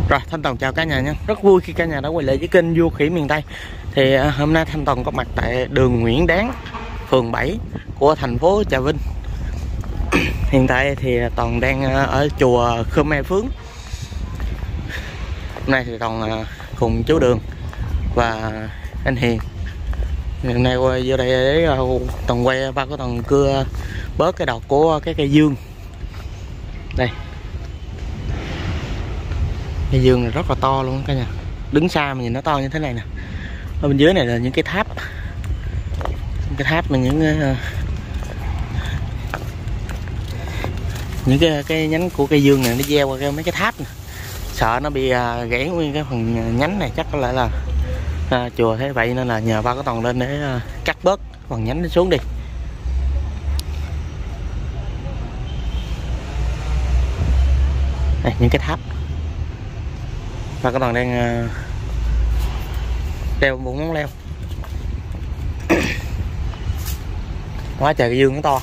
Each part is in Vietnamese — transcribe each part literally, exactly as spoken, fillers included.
Rồi Thanh Toàn chào cả nhà nha. Rất vui khi cả nhà đã quay lại với kênh Vua Khỉ Miền Tây. Thì uh, hôm nay Thanh Toàn có mặt tại đường Nguyễn Đáng, phường bảy của thành phố Trà Vinh. Hiện tại thì Toàn đang uh, ở chùa Khmer Phướng. Hôm nay thì Toàn uh, cùng chú Đường và anh Hiền hôm nay quay vô đây để uh, Toàn quay ba của Toàn cưa bớt cái đầu của cái cây dương. Đây, cây dương này rất là to luôn cả nhà. Đứng xa mà nhìn nó to như thế này nè. Ở bên dưới này là những cái tháp, những cái tháp mà những uh, những cái cái nhánh của cây dương này nó gieo qua cái mấy cái tháp nè. Sợ nó bị uh, gãy nguyên cái phần nhánh này, chắc có lẽ là uh, chùa thế vậy nên là nhờ ba có Toàn lên để uh, cắt bớt phần nhánh nó xuống đi. Đây, những cái tháp và các bạn đang uh, đeo một món leo. Quá trời cái dương nó to.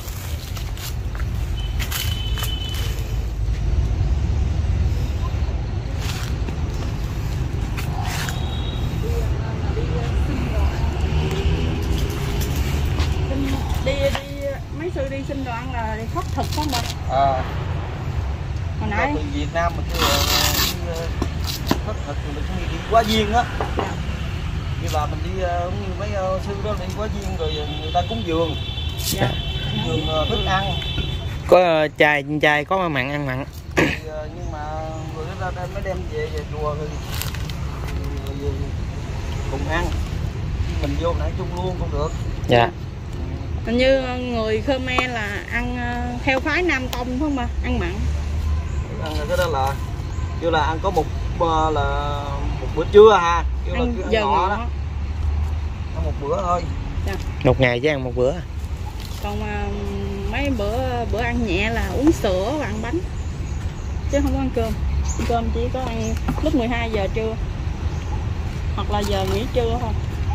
Đi đi mấy sư đi sinh đoạn là đi khất thực không bạn? À, hồi nãy từ Việt Nam mà kêu khất thực thì mình đi quá duyên á. Như là mình đi như mấy sư đó đi quá duyên rồi người ta cúng dường. Dạ. Cúng dường thức ăn. Có chai chai có mặn ăn mặn. Thì, nhưng mà người đó ra mới đem về về chùa rồi, rồi, rồi cùng ăn. Mình vô nãy chung luôn cũng được. Dạ. Hình như người Khmer là ăn theo phái Nam Tông phải không bà? Ăn mặn. Ăn cái đó là kêu là ăn có một là một bữa trưa ha, kêu ăn là giờ ngọ đó. Ăn một bữa thôi. Dạ. Một ngày chứ ăn một bữa. Còn mà mấy bữa bữa ăn nhẹ là uống sữa và ăn bánh chứ không có ăn cơm. Ăn cơm chỉ có ăn lúc mười hai giờ trưa hoặc là giờ nghỉ trưa thôi.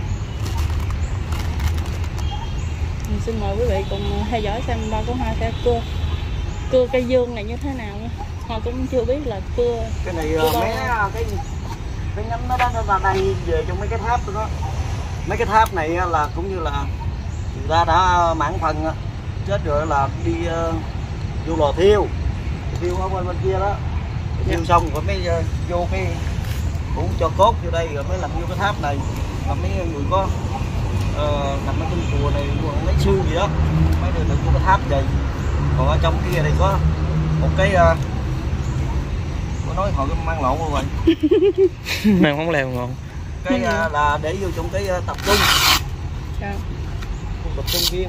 Mình xin mời quý vị cùng theo dõi xem ba của Hoa sẽ cưa cưa cây dương này như thế nào nha. Hoa cũng chưa biết là cưa cái này cưa mấy cái cái nhánh nó đó nó đang về trong mấy cái tháp đó. Mấy cái tháp này là cũng như là người ta đã mãn phần chết rồi là đi uh, vô lò thiêu thiêu ở bên bên kia đó. Thiêu dạ. Xong rồi mới uh, vô cái cũng cho cốt vô đây rồi mới làm vô cái tháp này. Là mấy người có uh, nằm ở trong chùa này mấy sư gì đó mấy người được vô cái tháp vậy. Còn ở trong kia này có một cái uh, nói hồi cái mang lộn luôn rồi. Mang món leo ngon. Cái uh, là để vô trong cái uh, tập trung. Dạ. Tập trung viên.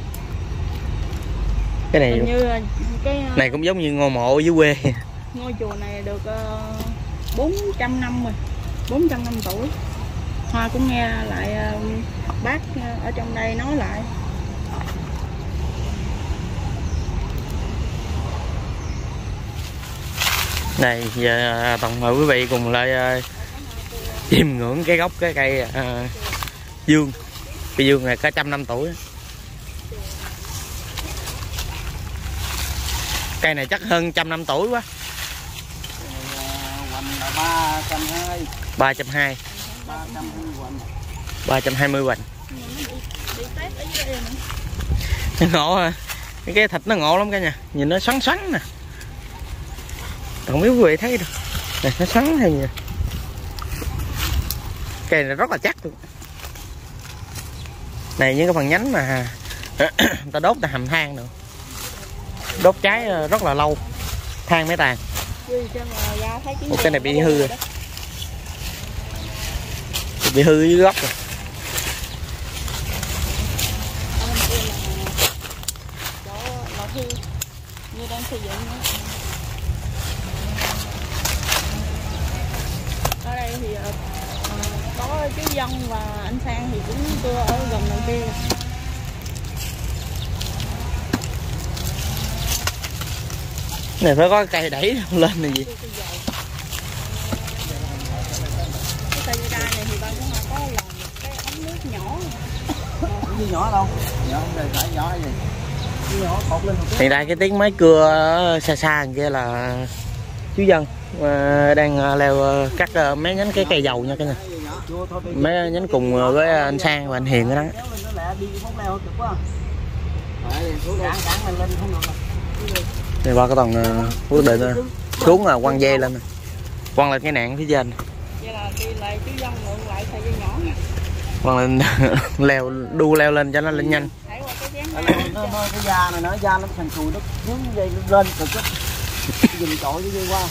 Cái này như cái uh, này cũng giống như ngôi mộ dưới quê. Ngôi chùa này được uh, bốn trăm năm rồi, bốn trăm năm tuổi. Hoa cũng nghe lại uh, bác uh, ở trong đây nói lại. Này giờ toàn mời quý vị cùng lại uh, chiêm ngưỡng cái gốc cái cây uh, dương. Cây dương này cả trăm năm tuổi. Cây này chắc hơn trăm năm tuổi quá. ba trăm hai mươi. ba trăm hai mươi hoành. Nó ngộ ha. Cái thịt nó ngộ lắm cả nhà. Nhìn nó xoắn xoắn nè. Không biết quý vị thấy đâu. Này nó xoắn hay gì. Cây này rất là chắc luôn. Này những cái phần nhánh mà ta đốt ta hầm than nữa. Đốt cháy rất là lâu. Than mới tàn. Một cái này bị hư rồi. Bị hư dưới gốc rồi. Như đang xây dựng nữa. Ở đây thì uh, có chú Dân và anh Sang thì cũng cưa ở gần đằng kia. Này phải có cây đẩy lên này gì. Cái cây đai này thì bạn cũng có làm một cái ống nước nhỏ. Cái nhỏ đâu? Nhỏ không phải nhỏ hay gì? Hiện tại cái tiếng máy cưa xa xa kia là chú dân uh, đang leo uh, cắt uh, mấy nhánh cái cây dầu nha cả nhà. Mấy nhánh cùng với anh Sang và anh Hiền ở đó. Thì ba cái tầng quyết định xuống là quăng dây lên, quăng lên cái nạn phía trên. Vậy là đi lại chú dân mượn lại sợi dây nhỏ. Quăng lên leo đu leo lên cho nó lên nhanh. Nó, nó cái da này nó da nó thành cùi nó hướng dây nó lên cực á. Dùng chổi cái dây qua.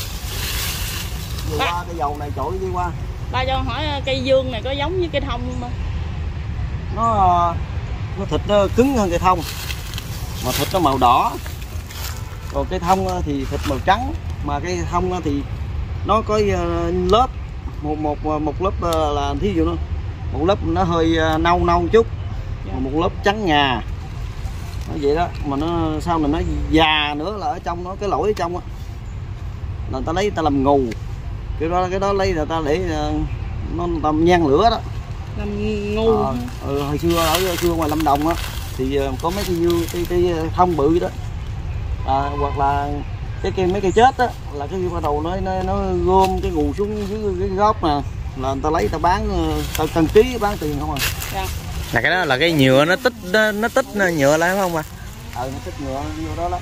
Vừa qua cái dầu này chổi cái dây qua. Ba cho hỏi cây dương này có giống với cây thông không? Nó nó thịt nó cứng hơn cây thông. Mà thịt nó màu đỏ. Còn cây thông thì thịt màu trắng, mà cây thông thì nó có lớp một một một lớp là thí dụ nó một lớp nó hơi nâu nâu chút, yeah. Một lớp trắng ngà, nó vậy đó. Mà nó sau này nó già nữa là ở trong nó cái lỗi ở trong á là người ta lấy người ta làm ngù, cái đó cái đó lấy người ta để nó tầm nhang lửa đó, làm ngu. À, ừ, hồi xưa ở xưa ngoài Lâm Đồng á thì có mấy cây dưa cây, cây thông bự đó, à, hoặc là cái cây mấy cây chết á là cái bắt đầu nó nó, nó gom cái gù xuống dưới cái gốc nè, là người ta lấy người ta bán, ta cần ký bán tiền không à. Dạ. Là cái đó là cái nhựa nó tích nó, nó tích nhựa lại không à? Ừ, nó tích nhựa vô đó đó.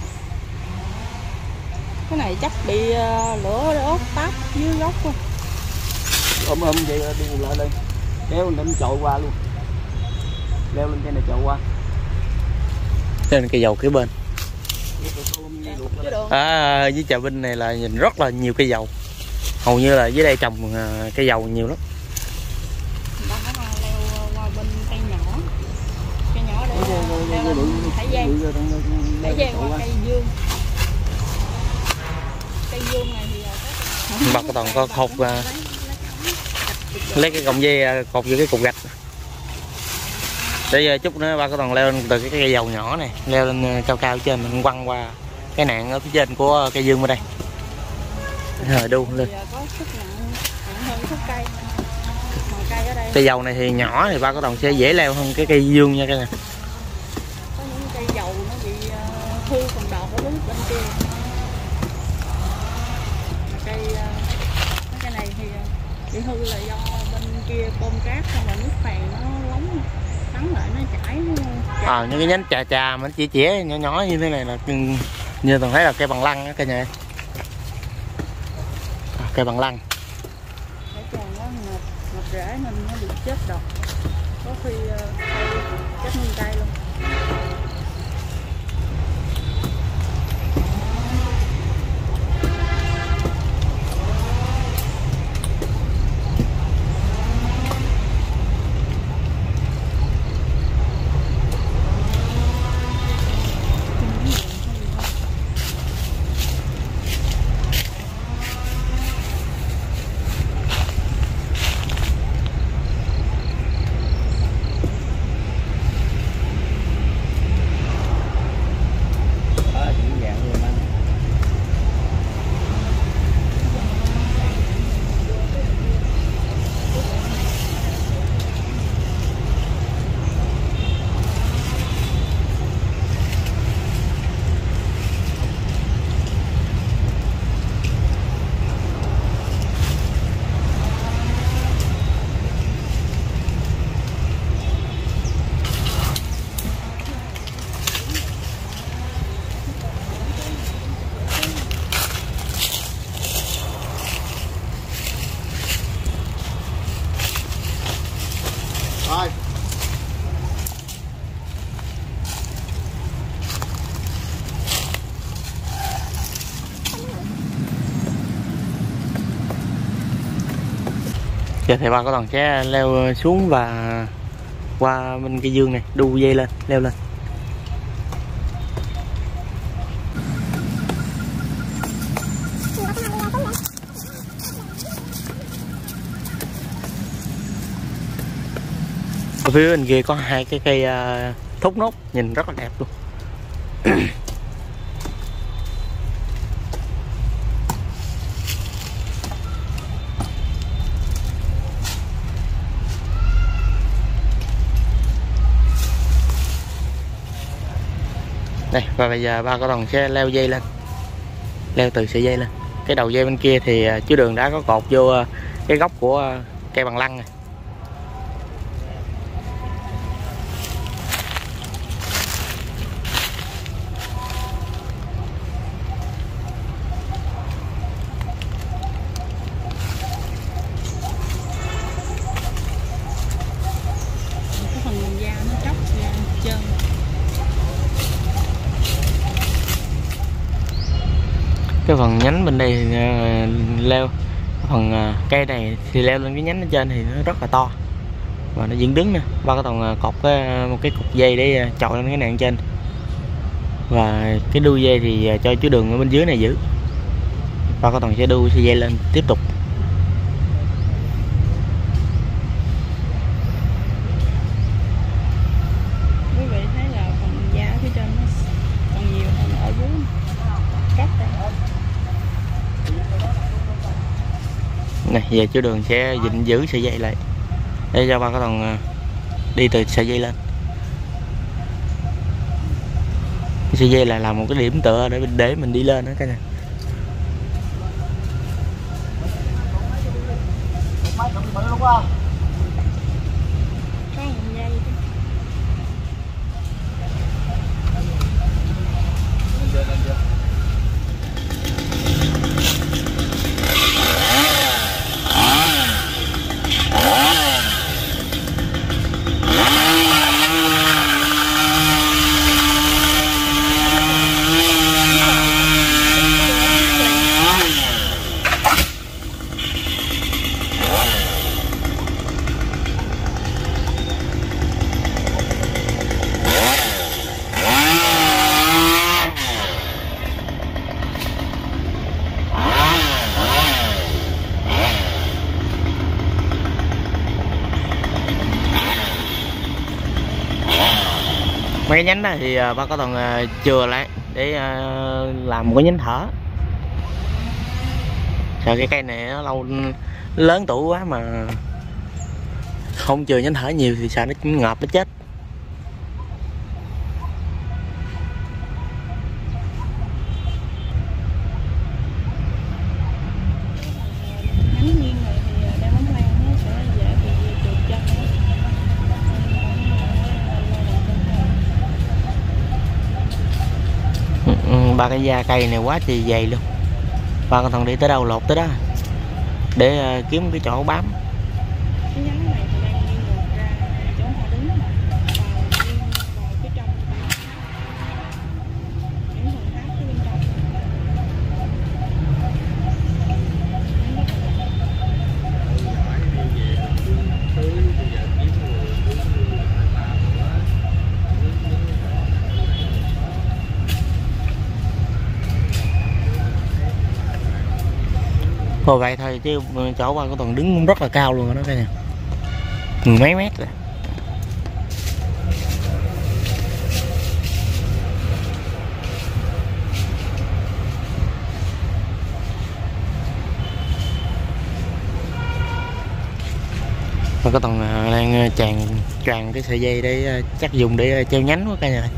Cái này chắc bị uh, lửa đốt táp dưới gốc luôn. Ôm ôm vậy đi lại lên, kéo lên chội qua luôn, leo lên cây này chội qua. Trên cây dầu kế bên. À, với Trà Vinh này là nhìn rất là nhiều cây dầu, hầu như là dưới đây trồng cây dầu nhiều lắm. Đó là leo qua bên cây nhỏ, cây nhỏ để leo lên thải giang, thải giang qua cây dương. Cây dương này thì bật cái toàn có khột lấy cái cọng dây cột vô cái cục gạch. Để giờ chút nữa ba cái toàn leo lên từ cái cây dầu nhỏ này, leo lên cao cao trên mình quăng qua cái nạn ở phía trên của cây dương ở đây. Rồi đu lên. Có sức nặng, nặng hơn khúc cây. Cây ở đây. Cây dầu này thì nhỏ thì ba cái toàn sẽ dễ leo hơn cái cây dương nha cả nhà. Có những cây dầu nó bị uh, hư phần đọt ở bên kia. Cây uh, cái này thì uh, bị hư là do bên kia bơm cát xong rồi nước phèn nó lóng cắn lại nó chảy. À, những cái nhánh trà trà mà chỉ chĩa nhỏ nhỏ như thế này là như toàn thấy là cây bằng lăng á cả nhà. À, cây bằng lăng. Để còn nó ngập, ngập rễ nên nó bị chết đọt. Có khi uh, chết nguyên cây luôn. Rồi. Giờ thì ba có toàn sẽ leo xuống và qua bên cây dương này, đu dây lên, leo lên. Ở phía bên kia có hai cái cây uh, thốt nốt nhìn rất là đẹp luôn. Đây, và bây giờ ba có toàn sẽ leo dây lên, leo từ sợi dây lên. cái đầu dây bên kia thì chú Đường đã có cột vô cái gốc của cây bằng lăng này. Cái phần da nó tróc ra trơn. Cái phần nhánh bên đây thì leo, cái phần cây này thì leo lên cái nhánh ở trên thì nó rất là to và nó dựng đứng nè. Ba cái toàn cột cái, một cái cục dây để chọi lên cái nạn trên, và cái đuôi dây thì cho chú Đường ở bên dưới này giữ. Ba cái toàn sẽ đu sẽ dây lên tiếp tục. Quý vị thấy là phần da phía trên nó còn nhiều hơn ở dưới cắt đây. Này giờ chú Đường sẽ dịnh giữ sợi dây lại để cho ba cái toàn đi từ sợi dây lên. Cái sợi dây là làm một cái điểm tựa để để mình đi lên đó cả nhà. Có một dây đó. Mấy cái nhánh đó thì ba có toàn chừa lại để làm một cái nhánh thở. Sợ cái cây này nó lâu lớn tuổi quá mà không chừa nhánh thở nhiều thì sợ nó ngợp nó chết. Nhánh nghiêng rồi thì đeo bóng lan nó sẽ dễ bị trượt chân. Ba cái da cây này quá thì dày luôn. Ba con thằng đi tới đâu lột tới đó để uh, kiếm cái chỗ bám. Cái nhánh này thì đang nghiêng ngược ra chỗ họ đứng vào nghiêng vào phía trong những phần tháp phía bên trong. Thôi vậy thôi chứ chỗ ba có toàn đứng rất là cao luôn đó cả nhà, mười mấy mét rồi. Ba có toàn đang tràn tràn cái sợi dây để chắc dùng để treo nhánh quá cả nhà.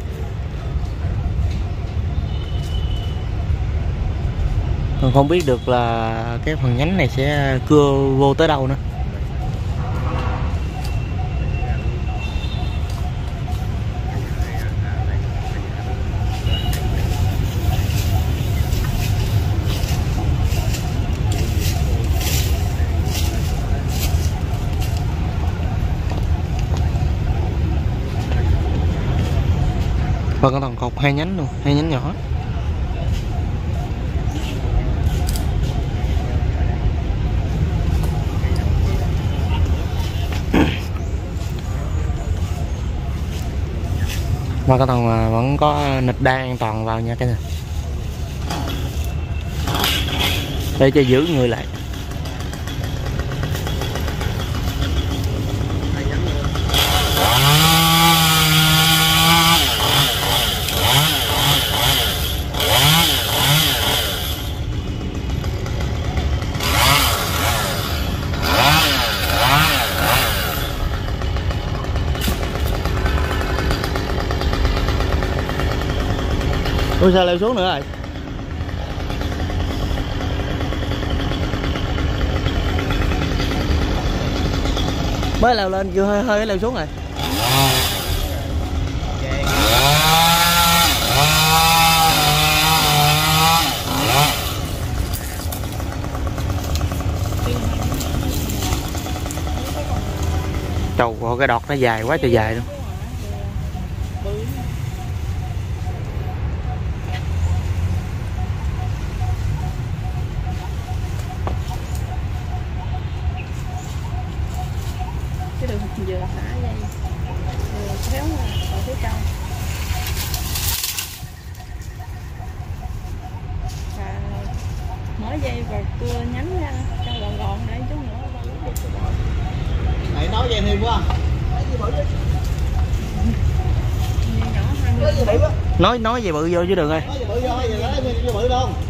Còn không biết được là cái phần nhánh này sẽ cưa vô tới đâu nữa. Và con còn cột hai nhánh luôn, hai nhánh nhỏ. Mà cái thằng vẫn có nịch đai an toàn vào nha cái này, để cho giữ người lại. Ôi sao leo xuống nữa rồi. Mới leo lên chưa, hơi hơi leo xuống rồi. Trời, cái đọt nó dài quá trời dài luôn. Cái đường vừa thả dây vừa kéo ở phía trong và mở dây và cưa nhánh ra cho gọn gọn để chút nữa Này nói vậy thì quá. nói nói về bự vô chứ đừng ơi. Nói về bự vô hay là nói về bự đâu.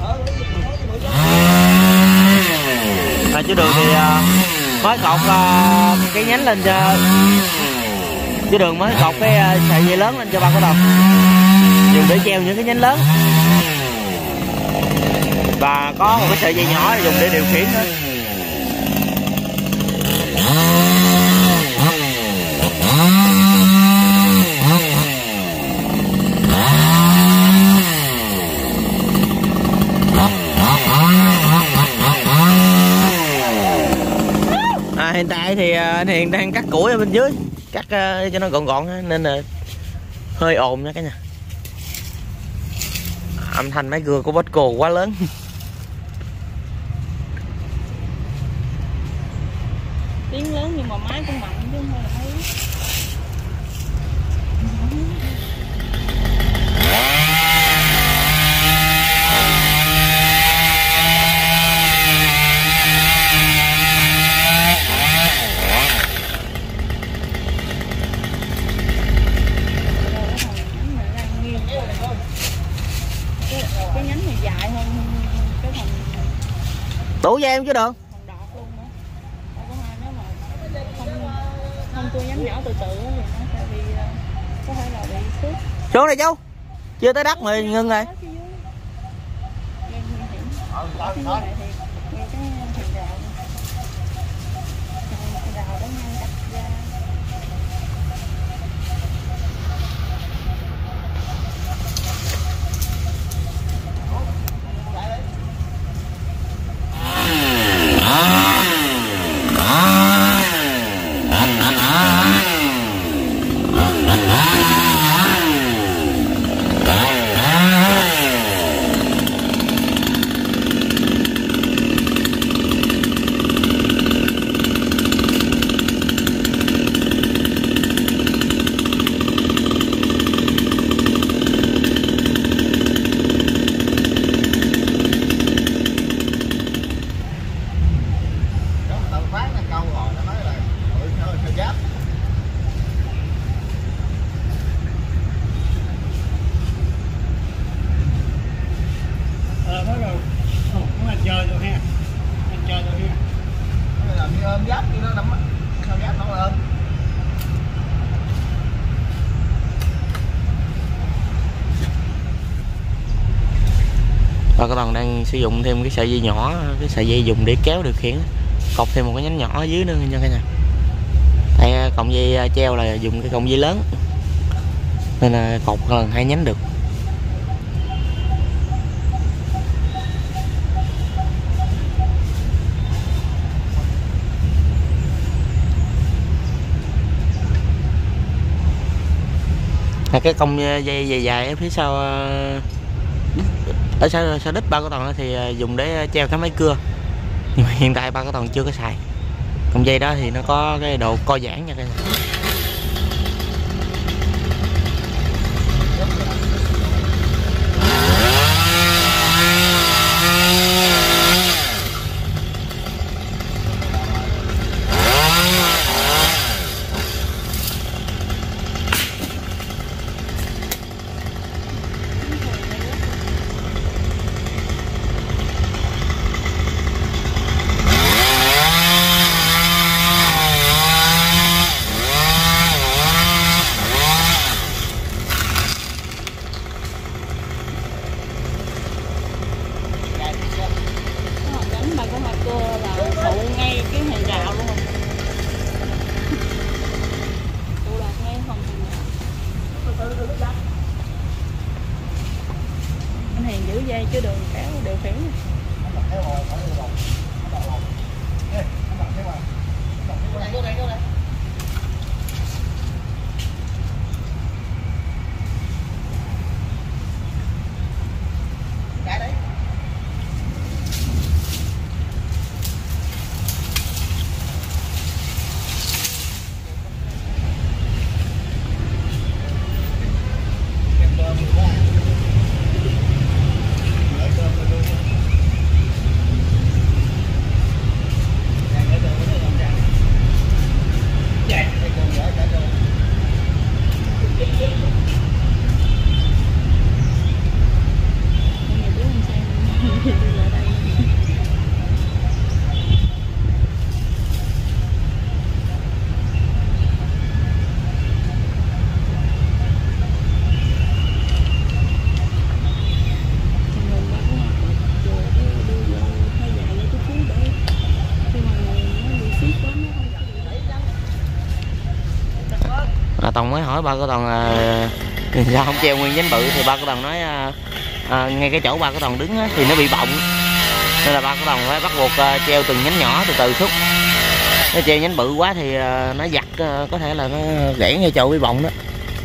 À, chứ đường thì uh, mới cột uh, cái nhánh lên cho chứ đường mới cột cái uh, sợi dây lớn lên cho ba cái đồng dùng để treo những cái nhánh lớn và có một cái sợi dây nhỏ dùng để điều khiển nữa. À, hiện tại thì anh Hiền đang cắt củi ở bên dưới, cắt uh, cho nó gọn gọn nên là hơi ồn nha cả nhà. Âm thanh máy cưa của Bosco quá lớn. Tiếng lớn nhưng mà máy cũng mạnh chứ không phải là thấy. Cái nhánh này dài hơn cái phần Đủ cho em chứ được. phần đọt luôn nữa. Đâu có hai nếu mà không không cưa nhánh nhỏ từ từ thì nó sẽ bị có thể là bị xước. Xuống đây chú. Chưa tới đất mà ngưng rồi. Và các bạn đang sử dụng thêm cái sợi dây nhỏ, cái sợi dây dùng để kéo điều khiển, cột thêm một cái nhánh nhỏ ở dưới nữa nha cả nhà. Tại cọng dây treo là dùng cái cọng dây lớn nên là cột lần hai nhánh được. Cái cong dây dài dài ở phía sau ở sau, sau đít ba cái toàn thì dùng để treo cái máy cưa, nhưng mà hiện tại ba cái toàn chưa có xài. Cong dây đó thì nó có cái độ co giãn nha các bạn. giữ dây chứ đường kéo đều khiển. Tòng mới hỏi ba của Tòng là sao không treo nguyên nhánh bự, thì ba của Tòng nói à, à, ngay cái chỗ ba của Tòng đứng á, thì nó bị bọng, nên là ba của Tòng phải bắt buộc à, treo từng nhánh nhỏ từ từ xúc. Nó treo nhánh bự quá thì à, nó giặt à, có thể là nó gãy ngay chỗ bị bọng đó.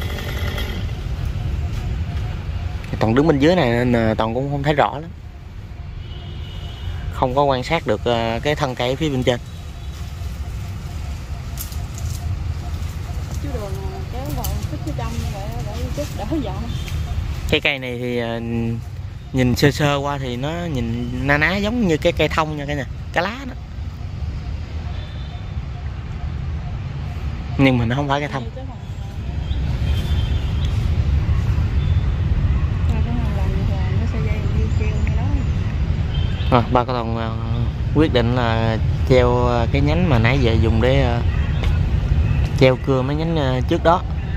Tòng đứng bên dưới này nên à, Tòng cũng không thấy rõ lắm, không có quan sát được à, cái thân cây phía bên trên. Cái cây này thì uh, nhìn sơ sơ qua thì nó nhìn na ná giống như cái cây thông nha, cái nè, cái lá đó, nhưng mà nó không phải cây thông. À, ba có Tòng uh, quyết định là treo uh, cái nhánh mà nãy giờ dùng để uh, treo cưa mấy nhánh uh, trước đó.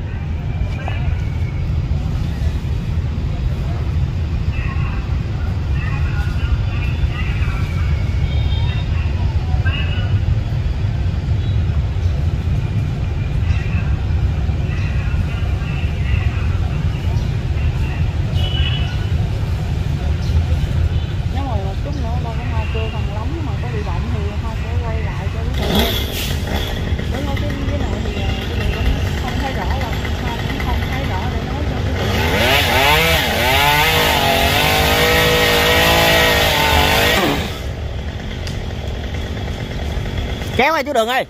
Kéo ơi chú Đường ơi.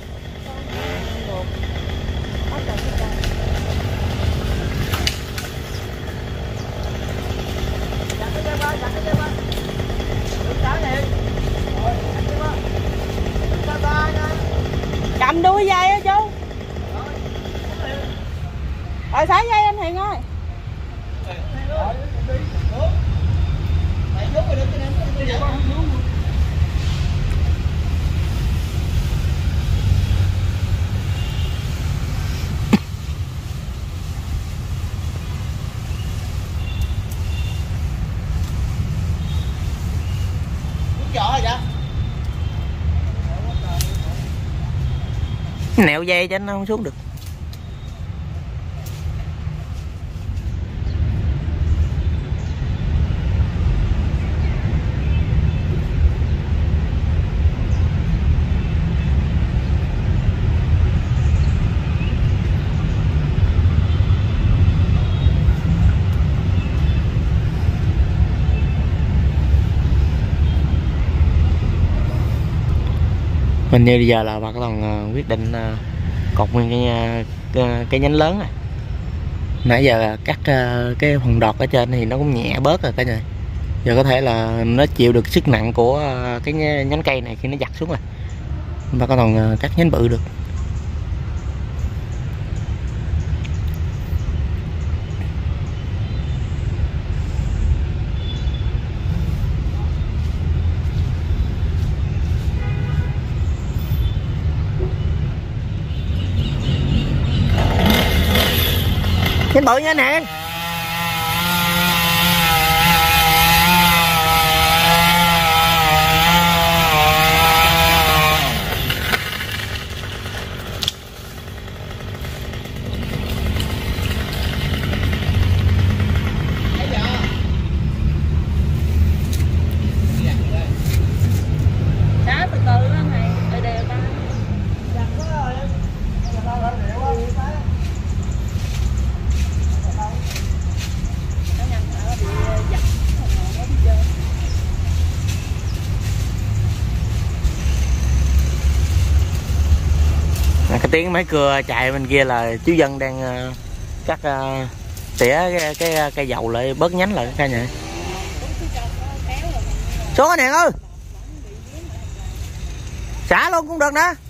Cầm đuôi dây á chú. Rồi xả dây anh Hiền ơi. Nẹo dây cho nó không xuống được. Mình như bây giờ là bà có Tòng quyết định cột nguyên cái, cái, cái nhánh lớn này. Nãy giờ cắt cái phần đọt ở trên thì nó cũng nhẹ bớt rồi cả nhà. Giờ có thể là nó chịu được sức nặng của cái nhánh cây này khi nó giặt xuống rồi. Bà có Tòng cắt nhánh bự được. Nhánh bự nha nè. Cái tiếng mấy cưa chạy bên kia là chú Dân đang uh, cắt uh, tỉa cái, cái cây dầu lại bớt nhánh lại cả nhà. Xuống anh Hiền ơi, xả luôn cũng được đó.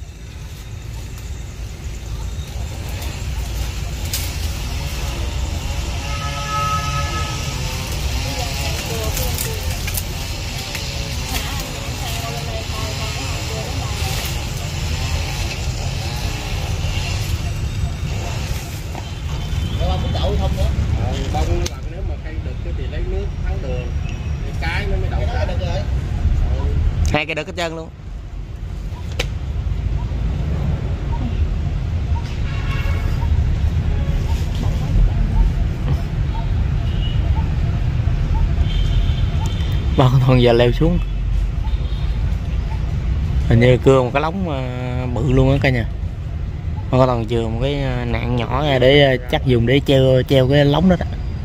Bông là nếu mà cây đực thì lấy nước thắng đường, cái nó mới đậu cả đất rồi. Hai cây đực hết trơn luôn. Ba con thon giờ leo xuống. Hình như cưa một cái lóng bự luôn á cả nhà. Ba con thon chừa một cái nạn nhỏ ra để chắc dùng để treo treo cái lóng đó đó.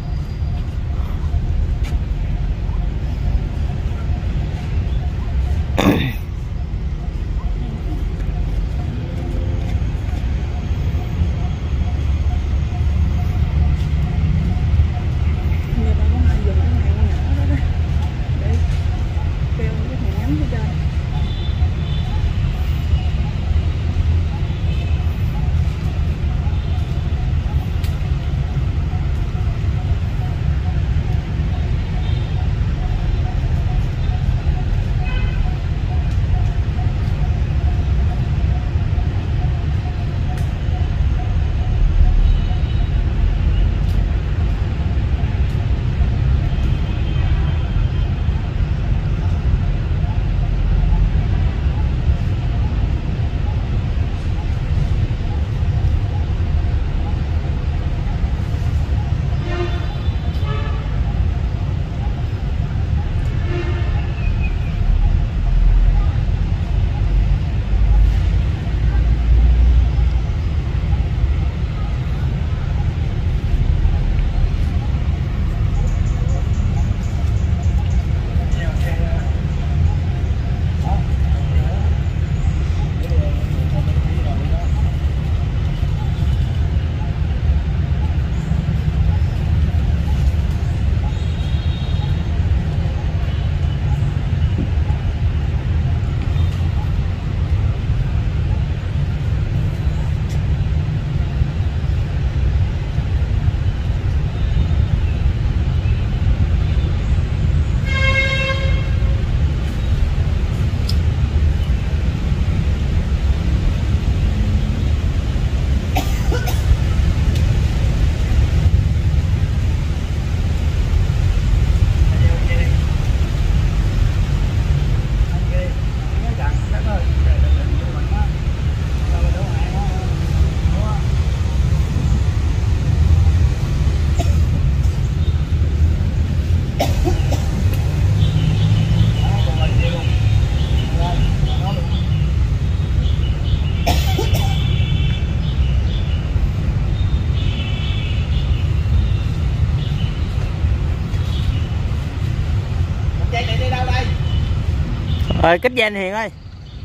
Rồi kích dây anh Hiền ơi.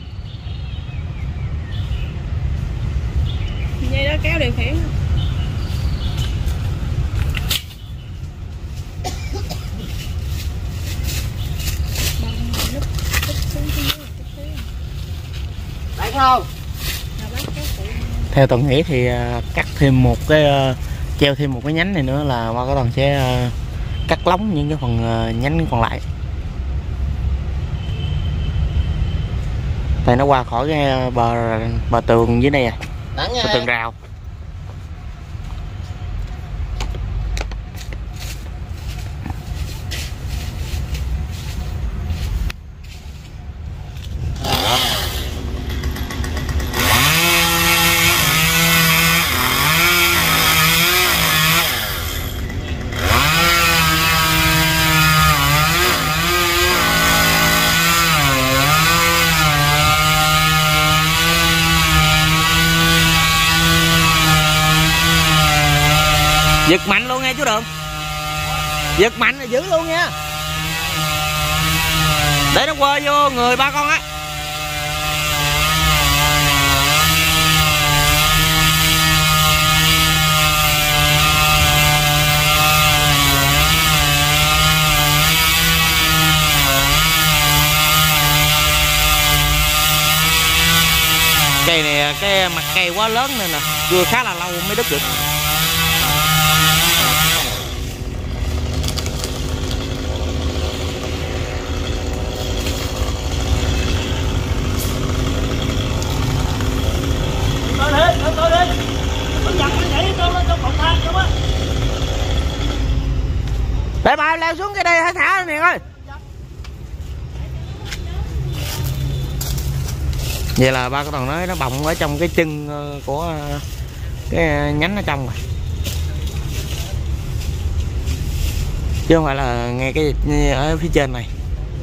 Dây đó kéo điều khiển. Đấy không? Theo tôi nghĩ thì cắt thêm một cái treo thêm một cái nhánh này nữa là qua cái toàn sẽ cắt lóng những cái phần nhánh còn lại. Tại nó qua khỏi cái bờ bờ tường dưới đây à, bờ tường rào. Giật mạnh luôn nghe chú Đường. Giật mạnh là giữ luôn nha. Để nó quơ vô người ba con á. Cây này cái mặt cây quá lớn nên là cưa khá là lâu mới đứt được. Để bà leo xuống cái đây hãy thả này ơi. Vậy là ba có toàn nói nó bọng ở trong cái chân của cái nhánh ở trong rồi, chứ không phải là ngay cái ở phía trên này.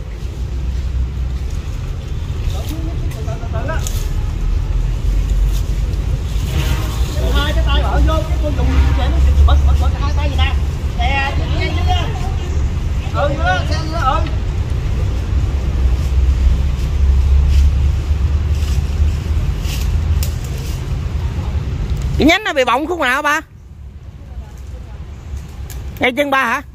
Hai cái tay bỏ vô cái con dùng để nó bật bật bật hai tay gì nè. Nè, dưới dưới đó. Ừ, dưới đó, xem dưới đó, ừ. Cái nhánh nó bị bọng khúc nào ba? Ngay chân ba hả?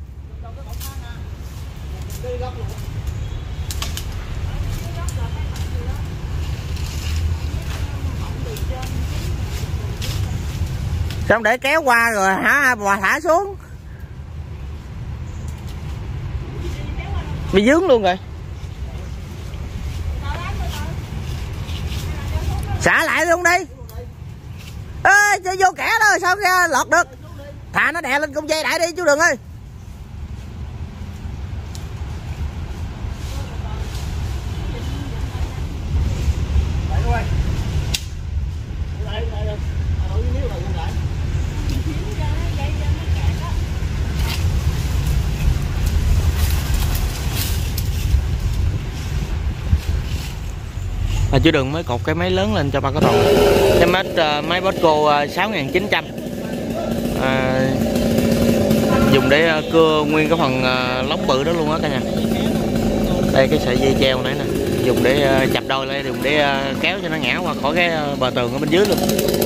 Xong để kéo qua rồi hả bà thả xuống. Bị dướng luôn rồi. Xả lại luôn đi. Ê, chơi vô kẻ đó sao ra lọt được. Thả nó đè lên con dây đại đi chú Đường ơi. À, chú Đường mới cột cái máy lớn lên cho ba có toàn. Cái máy, uh, máy Bosco sáu nghìn chín trăm à, dùng để uh, cưa nguyên cái phần uh, lóng bự đó luôn á cả nhà. Đây cái sợi dây treo nãy nè, dùng để uh, chập đôi lại, dùng để uh, kéo cho nó ngã qua khỏi cái uh, bờ tường ở bên dưới luôn.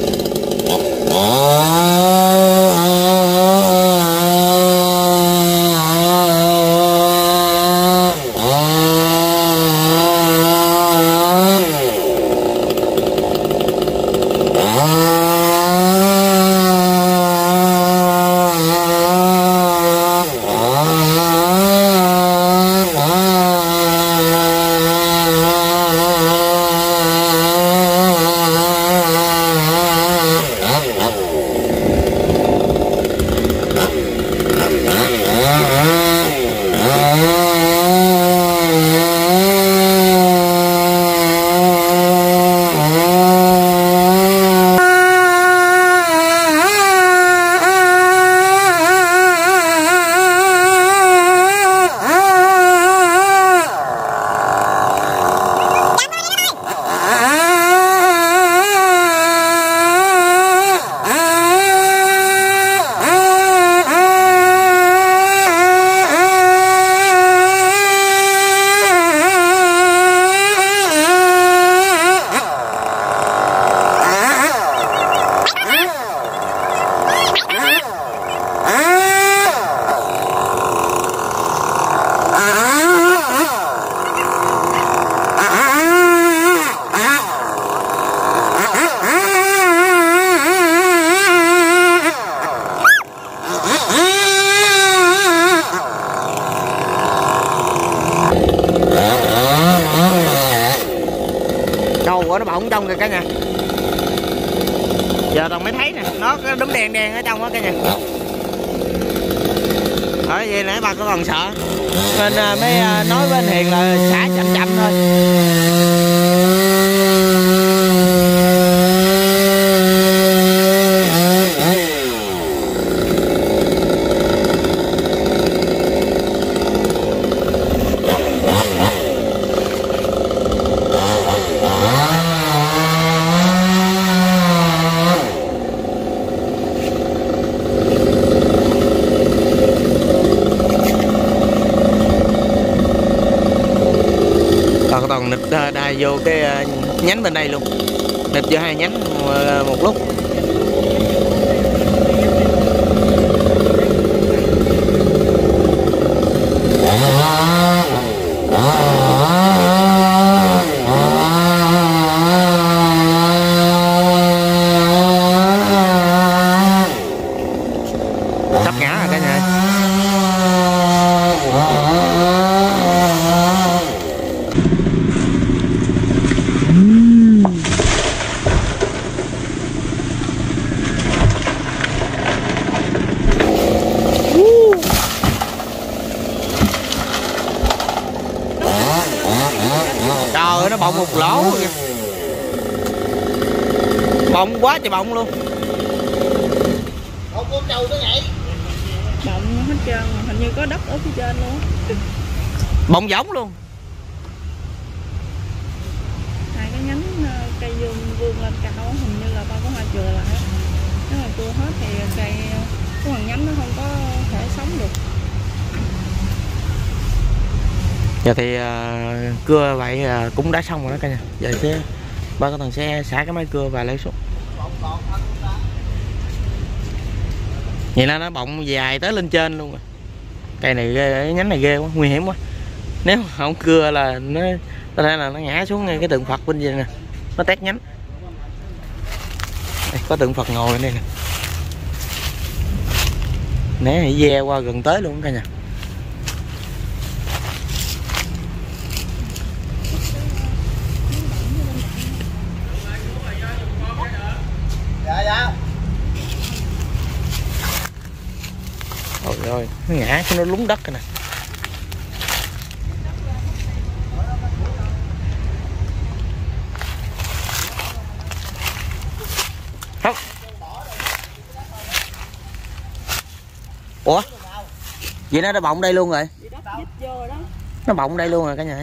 Nó bọng trong kìa cả nhà. Giờ toàn mới thấy nè, nó có đúm đen đen ở trong đó cả nhà. Ở vậy nãy bà có còn sợ nên mới nói với anh Hiền là xả chậm chậm thôi. Còn nịch đai vô cái nhánh bên đây luôn, nịch vô hai nhánh một lúc. ơi, nó bọng một lỗ kìa. Bọng quá trời bọng luôn. Không có trâu tới nhảy. Bọng hết trơn, hình như có đất ở phía trên luôn. Bọng giống luôn. Hai cái nhánh cây dương vươn lên cao, hình như là ba có hoa chừa lại. Nếu mà cưa hết thì cây cái phần nhánh nó không có thể sống được. Giờ thì uh, cưa vậy uh, cũng đã xong rồi đó cả nhà. Giờ sẽ ba có thằng sẽ xả cái máy cưa và lấy xuống. Vậy là nó bọng dài tới lên trên luôn rồi. Cây này ghê, cái nhánh này ghê quá, nguy hiểm quá. Nếu không cưa là nó có thể là nó ngã xuống ngay cái tượng Phật bên dưới nè, nó tét nhánh. Đây, có tượng Phật ngồi ở đây nè. Né hãy ve qua gần tới luôn cả nhà. Dạ dạ. Trời ơi, nó ngã cái nó lún đất rồi nè. Không. Ủa? Vậy nó đã bọng đây luôn rồi. Nó bọng đây luôn rồi cả nhà.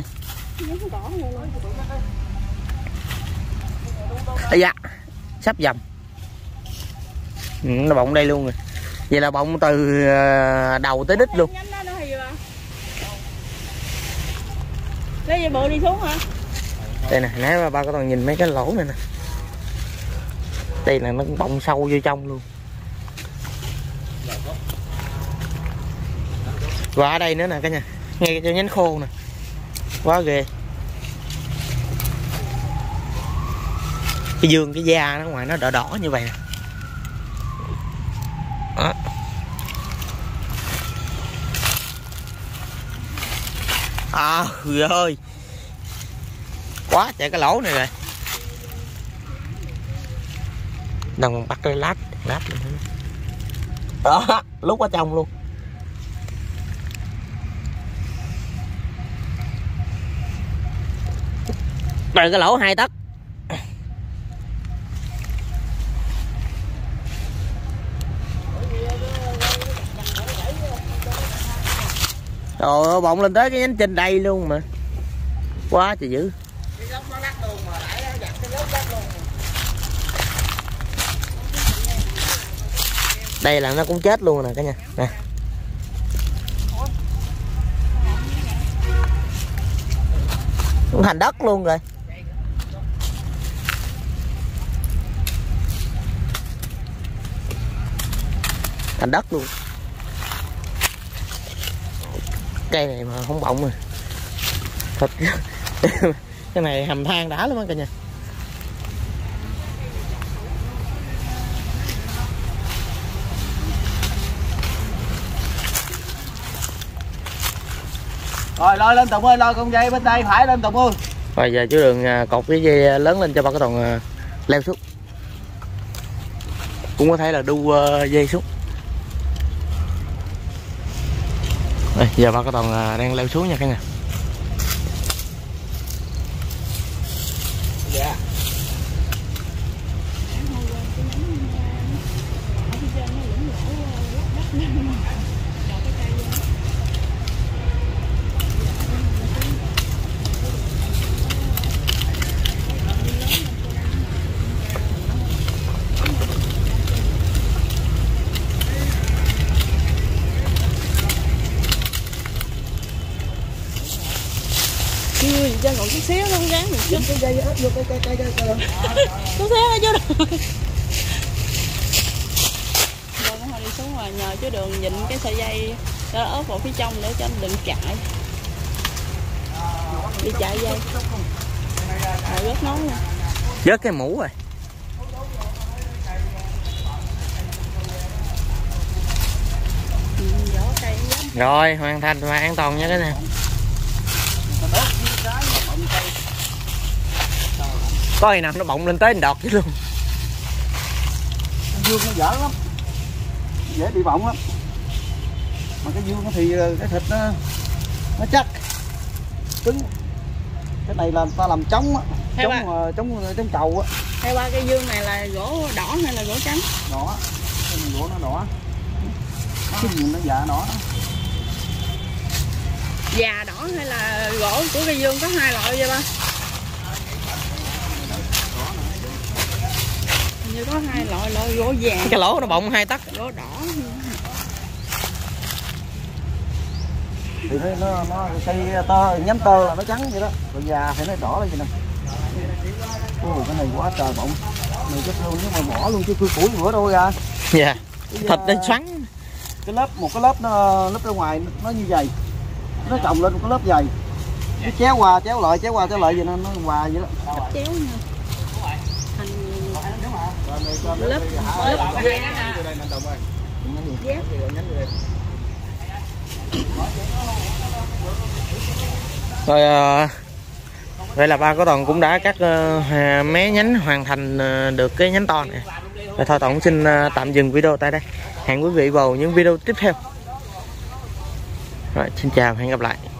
Ây da, sắp dầm. Ừ, nó bọng đây luôn rồi. Vậy là bọng từ đầu tới đít luôn. Lấy dây bộ đi xuống hả? Đây nè, nãy ba có toàn nhìn mấy cái lỗ này nè. Đây là nó bọng sâu vô trong luôn. Và ở đây nữa nè cả nhà, ngay cho nhánh khô nè. Quá ghê. Cái dương, cái da nó ngoài nó đỏ đỏ như vậy nè. Đó. À trời ơi, quá chạy cái lỗ này rồi. Đồng bắt cái lát lát đó, lúc ở trong luôn. Rồi cái lỗ hai tấc. Rồi bọng lên tới cái nhánh trên đây luôn mà. Quá trời dữ. Đây là nó cũng chết luôn nè cả nhà. Nè. Cũng thành đất luôn rồi. Thành đất luôn. Cây này mà không bọng rồi. Thật cái này hầm than đã lắm cả nhà. Rồi lôi lên Tùng ơi, lôi con dây bên đây phải lên Tùng ơi. Rồi giờ chú Đường cột cái dây lớn lên cho ba cái toàn leo xuống. Cũng có thể là đu dây xuống. Đây, giờ ba cái toàn đang leo xuống nha cả nhà. Dạ. Trên còn chút xíu nó không gắn được chứ. Cái dây ếch vô cái cây cây cây cây. Chút xíu đó chứ đâu. Rồi nó đi xuống rồi nhờ chú Đường nhịn cái sợi dây đó ốp vào phía trong để cho anh đừng chạy. Đi chạy dây. Rồi rớt nón nha. Rớt cái mũ rồi. Ừ, cây rồi hoàn thành và an toàn nha cái này. Có gì nào nó bọng lên tới đọt chứ luôn. Cái dương nó dở lắm, dễ bị bọng lắm. Mà cái dương thì cái thịt nó nó chắc cứng. Cái này là ta làm trống á, Hay trống bà- mà trống trống trầu á. Hay qua cây dương này là gỗ đỏ hay là gỗ trắng? Đỏ, cái này gỗ nó đỏ. Cái gì nó dạ đỏ. Già đỏ hay là gỗ của cây dương có hai loại vậy ba? Hình như có hai loại, loại gỗ vàng, Cái lỗ nó bọng hai tấc. gỗ đỏ. Thì nó nó, nó cây tơ nhánh tơ là nó trắng vậy đó, còn già thì nó đỏ lên vậy nè. Ôi cái này quá trời bọng. Này chắc luôn nếu mà bỏ luôn chứ cưa củi bữa đâu ra. Dạ. Thịt nó xoắn. Cái lớp một cái lớp nó lớp ra ngoài nó như vậy. Nó trồng lên một cái lớp dày. Nó chéo qua chéo lại chéo qua chéo lại vậy nó nó hòa vậy đó. Chéo nha. Thành lớp lớp da. Rồi à, vậy là ba của Toàn cũng đã cắt uh, mé nhánh hoàn thành uh, được cái nhánh to này. Rồi thôi Toàn cũng xin uh, tạm dừng video tại đây. Hẹn quý vị vào những video tiếp theo. Rồi xin chào, hẹn gặp lại.